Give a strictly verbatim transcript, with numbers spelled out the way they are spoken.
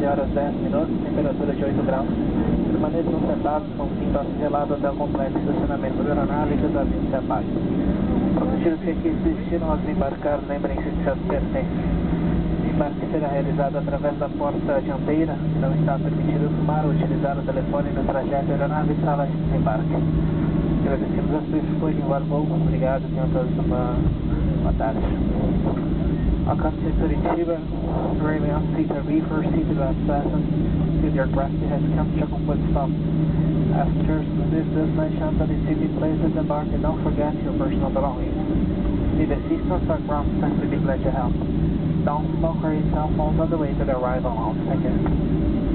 horas dez minutos, temperatura de oito graus. Permaneçam sentados com o cinto afivelado até o completo estacionamento da aeronave que os aviões se apaguem. Protegidos que aqui existiram ao desembarcar, lembrem-se de seus pertences. O embarque será realizado através da porta dianteira. Não está permitido fumar ou utilizar o telefone no trajeto aeronave e sala de desembarque. Agradecemos a sua escolha em voo. Obrigado, tenham todos uma boa tarde. Welcome to Curitiba, arriving on Peter B, first seated last fastened to the aircraft has come to complete stop. Passengers, this destination that is seated places embark and don't forget your personal belongings. Need assistance or ground staff will be glad to help. Don't smoke or eat cell phones on the way to the arrival lounge. Thank you.